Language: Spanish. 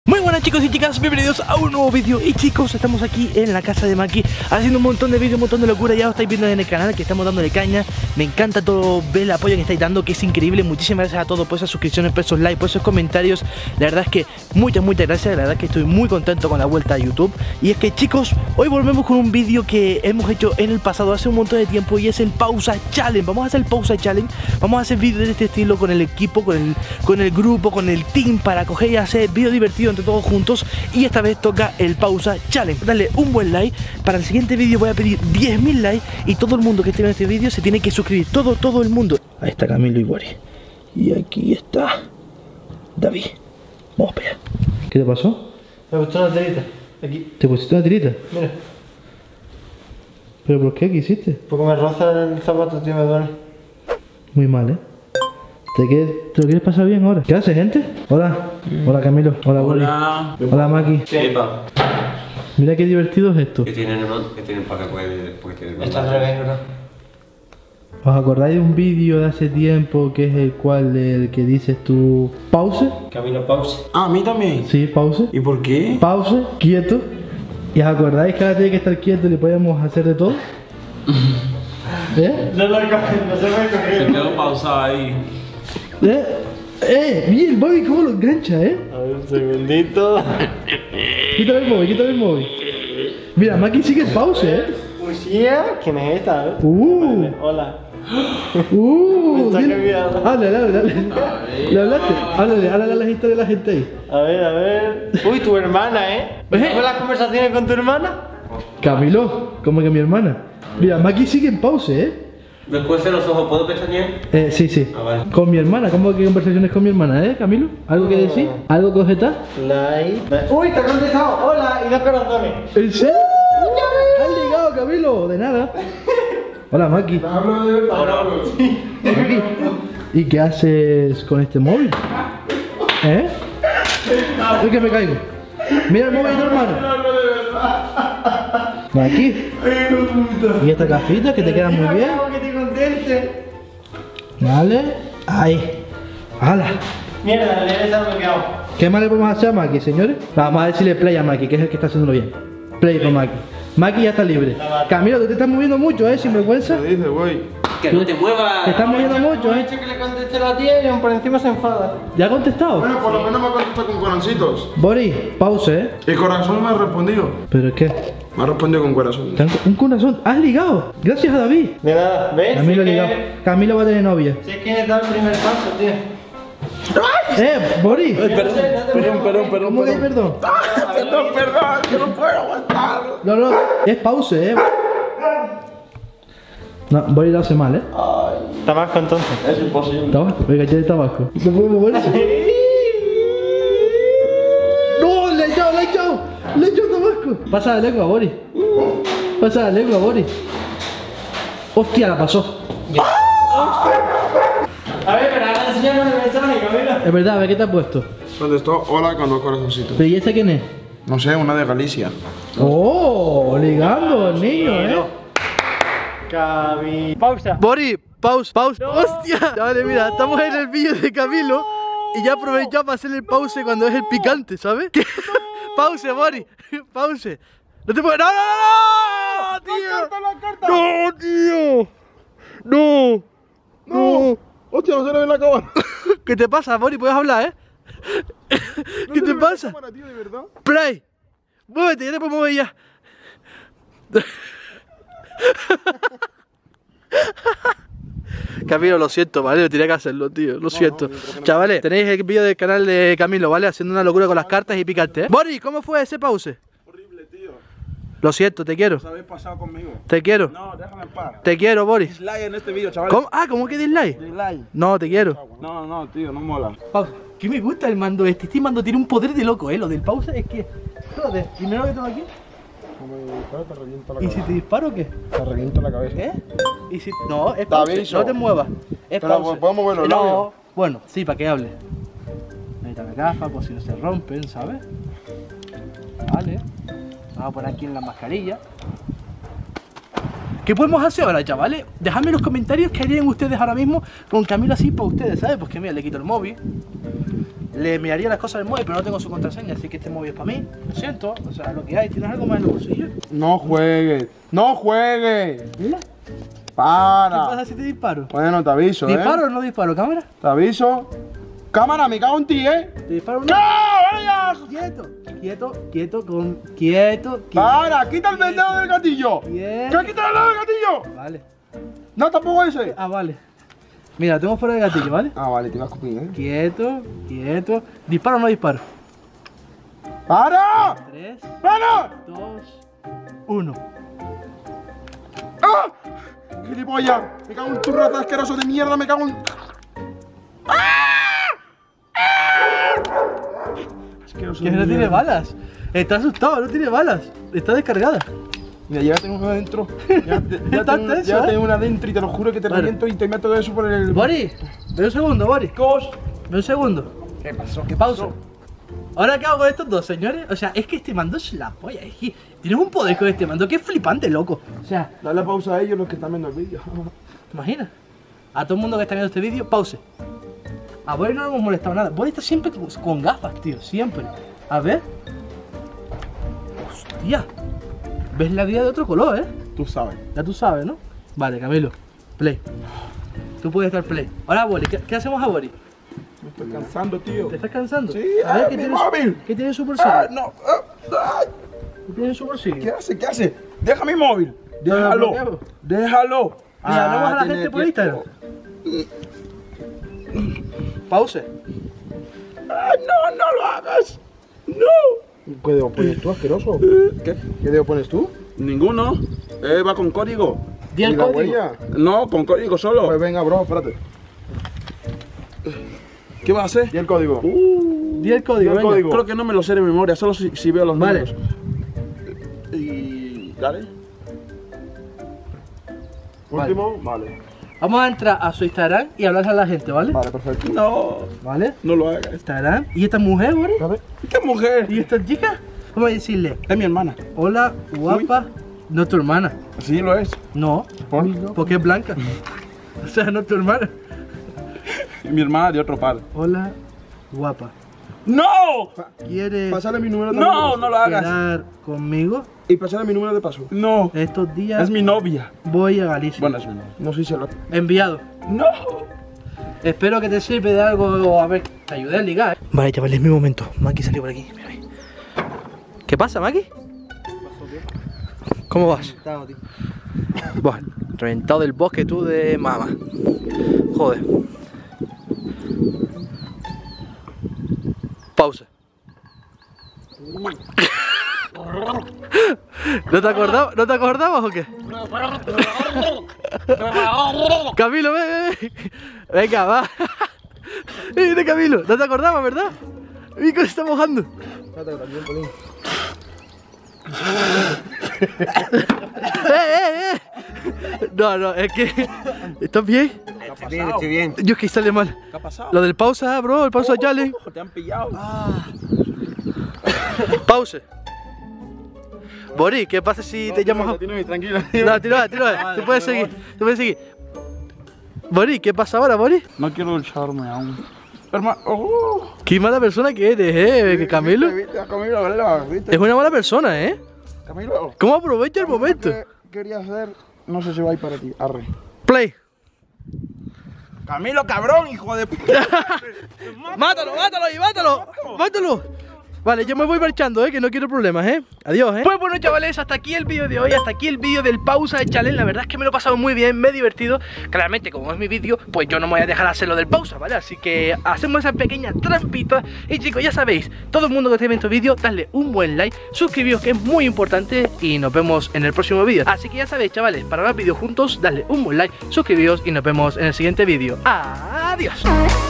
Muy buenas chicos y chicas, bienvenidos a un nuevo vídeo. Y chicos, estamos aquí en la casa de Maki haciendo un montón de vídeos, un montón de locura. Ya lo estáis viendo en el canal que estamos dándole caña. Me encanta todo, ver el apoyo que estáis dando, que es increíble. Muchísimas gracias a todos por esas suscripciones, por esos likes, por esos comentarios. La verdad es que muchas gracias. La verdad es que estoy muy contento con la vuelta a YouTube. Y es que chicos, hoy volvemos con un vídeo que hemos hecho en el pasado hace un montón de tiempo, y es el Pausa Challenge. Vamos a hacer el Pausa Challenge. Vamos a hacer vídeos de este estilo con el equipo, con el grupo, con el team, para coger y hacer vídeos divertidos entre todos juntos. Y esta vez toca el Pausa Challenge. Dale un buen like. Para el siguiente vídeo voy a pedir 10.000 likes, y todo el mundo que esté en este vídeo se tiene que suscribir. Todo el mundo. Ahí está Camilo y Boris. Y aquí está David. Vamos para allá. ¿Qué te pasó? Me gustó una tirita. Aquí. ¿Te pusiste una tirita? Mira. ¿Pero por qué? ¿Qué hiciste? Porque me roza el zapato, tío, me duele. Muy mal, ¿eh? ¿Te lo quieres pasar bien ahora? ¿Qué haces, gente? Hola. Hola, Camilo. Hola, Boris. Hola, Maki. Epa. Mira qué divertido es esto. ¿Qué tienen, hermano? ¿Qué tienen para que puede, porque tienen? Está al revés, bro. ¿Os acordáis de un vídeo de hace tiempo que es el que dices tú pause? Camilo, pause. Ah, a mí también. Sí, pause. ¿Y por qué? Pause, quieto. ¿Y os acordáis que ahora tiene que estar quieto y le podemos hacer de todo? ¿Eh? No se me cogió. Se quedó pausado ahí. Bien, Bobby, ¿cómo lo engancha, A ver, un segundito. Quítale el móvil, Mira, Maki sigue el pause, Lucía, ¿quién es esta? Vale, Hola. Me está cambiando. Dale. ¿Le hablaste? Háblale a la historia de la gente ahí. A ver. Uy, tu hermana, ¿eh? ¿Ves las conversaciones con tu hermana? Camilo, ¿cómo que mi hermana? Mira, Maki sigue en pause, Después de los ojos, ¿puedo pestañear? Sí. Ah, vale. Con mi hermana, ¿cómo que conversaciones con mi hermana, Camilo? ¿Algo que decir? ¿Algo que objetar? Like. Uy, te ha contestado. Hola, y 2 corazones. ¿En serio? ¿Has llegado, Camilo? De nada. Hola, Maki. Hablo de verdad. Maki, ¿y qué haces con este móvil? Es que me caigo. Mira el móvil de tu hermano. Aquí. Y esta cafita que te queda muy bien. Que te conteste. Vale. Ahí. ¡Hala! Mierda, le he bloqueado. ¿Qué más le podemos hacer a Maki, señores? Vamos a decirle play a Maki, que es el que está haciéndolo bien. Play para Maki. Maki ya está libre. Camilo, tú te estás moviendo mucho, sin vergüenza. ¿Qué dices, güey? Que no te muevas. Te estás moviendo mucho, He dicho que le conteste a la tía y aún por encima se enfada. ¿Ya ha contestado? Bueno, por lo menos me ha contestado con corazoncitos. Boris, pause, El corazón me ha respondido. ¿Pero qué? Me ha respondido con corazón. Un corazón. ¿Has ligado? Gracias a David. De nada, ¿ves? Camilo ha Si ligado. Camilo va a tener novia. Si es que da el primer paso, tío. Boris. Perdón. ¿Cómo que perdón? Perdón, yo no puedo aguantar. No, es pause, No, Boris lo hace mal, Tabasco entonces. Es imposible. Tabasco, venga, ya de Tabasco. ¿No puede moverse? ¡No! ¡Le he echado Tabasco! Pasa la lengua, Boris. Hostia, la pasó. A ver, pero ahora enseñanos el mensaje, Camilo. Es verdad, a ver, ¿qué te has puesto? Contestó hola con 2 corazoncitos. ¿Pero y este quién es? No sé, una de Galicia. ¡Oh! Ligando el niño, Camilo. Pausa. Boris, pause. ¡Hostia! Vale, mira, estamos en el vídeo de Camilo y ya aprovechamos para hacer el pause cuando es el picante, ¿sabes? Pause, Boris, pause. No te puedo... ¡No, tío! ¡No, tío! ¡No! Hostia, no se le ve la cámara. ¿Qué te pasa, Boris? ¿Puedes hablar, ¿Qué te pasa? Tío, de verdad. Play. Muévete, ya te puedo mover ya. Camilo, lo siento, ¿vale? Tenía que hacerlo, tío, lo siento. Chavales, tenéis el vídeo del canal de Camilo, ¿vale? Haciendo una locura con las cartas y picante, Boris, ¿cómo fue ese pause? Horrible, tío. Lo siento, te quiero. Os habéis pasado conmigo. Te quiero. No, déjame en paz. Te quiero, Boris. Dislike en este vídeo, chavales. ¿Cómo? ¿Cómo que dislike? Dislike. No, te quiero. No, tío, no mola. Pausa. ¿Qué me gusta el mando este? Este mando tiene un poder de loco, Lo del pausa es que... Joder, primero que tengo aquí. Te reviento la ¿Y si te disparo qué? Te reviento la cabeza. ¿Y si... No, es Te pausa. aviso. No te muevas. Es Pero pausa. ¿puedo moverlo, No, labio? bueno, sí, para que hable. Ahí está la gafa, por si no se rompen, ¿sabes? Vale. Vamos a poner aquí en la mascarilla. ¿Qué podemos hacer ahora, chavales? Dejadme en los comentarios qué harían ustedes ahora mismo con Camilo así para ustedes, ¿sabes? Pues que mira, le quito el móvil, le miraría las cosas del móvil, pero no tengo su contraseña, así que este móvil es para mí. Lo siento, o sea, lo que hay. ¿Tienes algo más en el bolsillo? No juegues. No juegues. Mira. ¿Qué Para. pasa si te disparo? Bueno, te aviso, ¿Disparo o no disparo? ¿Cámara? Te aviso. Cámara, me cago en ti, ¿Te disparo o no? ¡No! ¡Vaya! Quieto, quieto. Para, quita el dedo del gatillo. Quieto. ¿Qué quita el dedo del gatillo? Vale. No, tampoco ese. Ah, vale. Mira, lo tengo fuera del gatillo, ¿vale? Ah, vale, te iba a escupir, Quieto. ¿Disparo o no disparo? ¡Para! 3, ¡Para! 2, 1. ¡Ah! ¡Gilipollas! Me cago en tu raza asqueroso de mierda, me cago en... Asqueroso Que de no tiene mierda. balas. Está asustado, no tiene balas. Está descargada. Mira, ya tengo una adentro. Ya Tenso, ¿eh? tengo una adentro y te lo juro que te Vale. reviento y te meto eso por el... Boris, ve un segundo, Boris. Cos. Ve un segundo. ¿Qué pasó? ¿Qué Pausa. pasó? Ahora, ¿qué hago con estos dos, señores? O sea, es que este mando es la polla. Es que tienes un poder con este mando que es flipante, loco. O sea, Dale pausa a ellos los que están viendo el vídeo. ¿te imaginas? A todo el mundo que está viendo este vídeo, pause. A Boris no le hemos molestado nada. Boris está siempre con gafas, tío, siempre. A ver. Hostia. ¿Ves la vida de otro color, eh? Tú sabes. Ya tú sabes, ¿no? Vale, Camilo. Play. Tú puedes estar play. Ahora, Boris, ¿qué hacemos a Boris? Me estoy cansando, tío. ¿Te estás cansando? Sí, A ver, mi ¿qué móvil. tienes? ¿Qué tiene en su bolsillo? Ah, no. ¿Qué tiene en su bolsillo? ¿Qué hace? ¿Qué hace? Deja mi móvil. ¿Lo Déjalo. bloqueo? Déjalo. Mira, hablamos a la tiene gente por tiempo. Instagram. Pause. Ah, no, no lo hagas. No. ¿Qué dedo pones tú, asqueroso? ¿Qué? ¿Qué dedo pones tú? Ninguno. Va con código. Di el ¿Y la código. huella? No, con código solo. Pues venga, bro, espérate. ¿Qué vas a hacer? Di el código. Di el código, venga. Creo que no me lo sé de memoria, solo si veo los Vale. números. Y... dale. Vale. Último, vale. Vamos a entrar a su Instagram y hablar a la gente, ¿vale? Vale, perfecto. No, ¿Vale? no lo hagas. Instagram. ¿Y esta mujer, Boris? ¿Qué mujer? ¿Y esta chica? Vamos a decirle, Es mi hermana. hola, guapa, no tu hermana. Sí, lo es. No, porque es blanca. O sea, no tu hermana. Mi hermana de otro padre. Hola, guapa. ¡No! ¿Quieres Pásale mi número de no no lo hagas. quedar conmigo? Y pásale mi número de paso. No. Estos días Es mi novia. voy a Galicia. Bueno, es mi novia. No sé si lo... Enviado. ¡No! Espero que te sirve de algo, a ver, te ayudé a ligar. Vale, chavales, es mi momento. Maki salió por aquí. Mira ahí. ¿Qué pasa, Maki? ¿Cómo vas? Buah, reventado del bosque tú de mama. Joder. Pausa. ¿No te acordabas? ¿No te acordabas o qué? Camilo, ven. Venga, va. Mira, Camilo, no te acordabas, ¿verdad? Mira que se está mojando. No, es que... ¿Estás bien? Estoy bien. Yo es que sale mal. ¿Qué ha pasado? Lo del pausa, bro, el pausa challenge. Te han pillado. Pause. Boris, ¿qué pasa si te llamas a... Tranquilo. No, tira. Tú puedes seguir. Boris, ¿qué pasa ahora, Boris? No quiero ducharme aún. Hermano. Qué mala persona que eres, que Camilo. Camilo, ¿verdad? ¿Viste? Es una mala persona, Camilo. ¿Cómo aprovecha el momento? ¿Qué quería hacer? No sé si va a ir para ti. Arre. Play. Camilo, cabrón, hijo de puta. Mátalo. Vale, yo me voy marchando, que no quiero problemas, Adiós, Pues bueno, chavales, hasta aquí el vídeo de hoy, hasta aquí el vídeo del pausa de challenge. La verdad es que me lo he pasado muy bien, me he divertido. Claramente, como es mi vídeo, pues yo no me voy a dejar hacer lo del pausa, ¿vale? Así que hacemos esa pequeña trampita. Y chicos, ya sabéis, todo el mundo que esté viendo este vídeo, dadle un buen like, suscribíos, que es muy importante, y nos vemos en el próximo vídeo. Así que ya sabéis, chavales, para más vídeos juntos, dadle un buen like, suscribíos y nos vemos en el siguiente vídeo. Adiós.